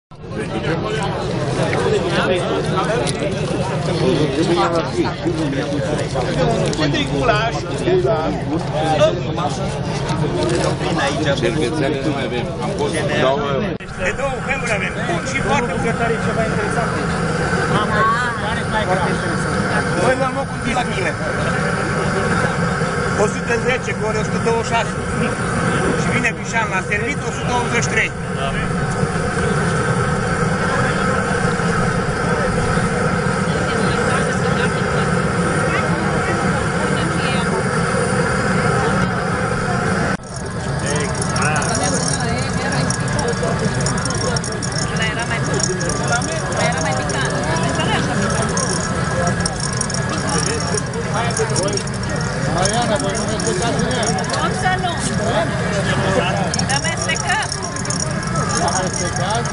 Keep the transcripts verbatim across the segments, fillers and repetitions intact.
Ce-i gulaș? Cervețele nu mai avem. Am fost două... De două feluri avem. Și foarte bucătare ceva interesant. Foarte interesant. Noi l-am luat cu tine la mine. o sută zece cu ori o sută douăzeci și șase. Și vine Bișan la servit o sută optzeci și trei. Mariana, voi nu mestecați în ea? Cum să nu? Să mestecăm! Să mestecați?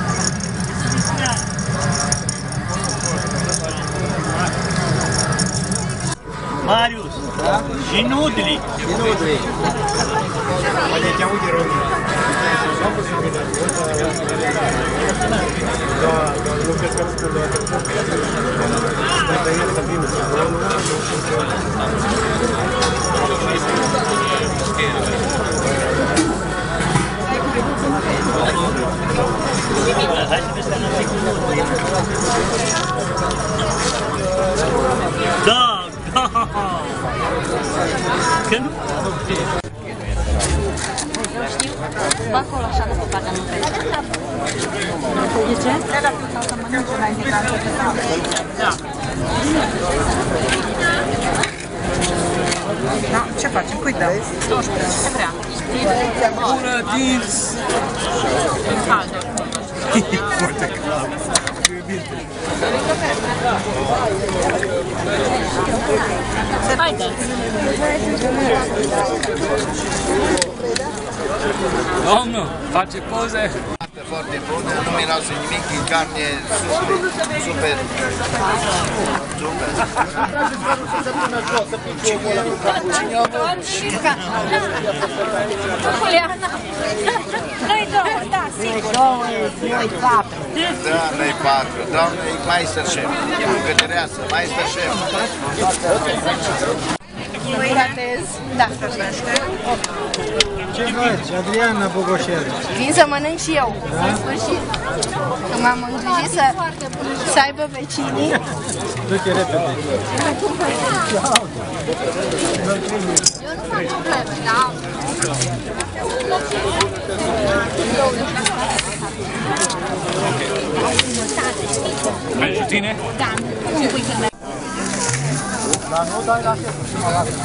Marius, da? Și nudli. Și nudli. Deci, uite, România. Da, da, nu cred că spun de la telefon. Dacă el să vină să vină, da, da. Când? Bă, acolo așa de pe partea nu trebuie. De ce? Sau să mănânci înainte ca să te da. Da, ce facem? Cui dăm? doisprezece. Ce vrea? Bună, dinți! În caldă. Foarte cald. Iubite. Haide! Domnul, face poze? Foarte bună, nu miroase nimic, e carne super, super, super. Cine o văd? Juliana! Noi două, da, sigur. Două, noi patru. Da, noi patru. Doamne, e Meisterchef, e bucătăreasă, Meisterchef. Ratez. Da, să Ce faci, Adriana Bogoșelu? vin să mănânc și eu, în sfârșit. Că m-am îngrijit să, să aibă vecinii. Du-te repede. Eu nu fac probleme, da? Mergi cu tine? Da, nu pui când merg. Dar nu dai la șeful și mă lasă.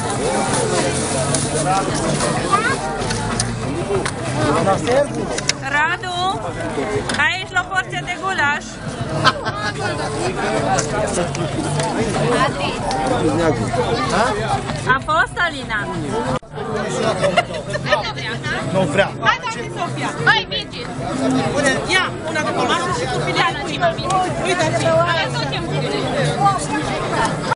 La servul? Radu, ai aici la porție de gulaș? Adri, a fost, Alina? Nu vrea. Hai, doamne Sofia! Hai, Virgil! Ia, una de coloasă și cu fileană, ce mă vine? Uite, hai, tot timpul.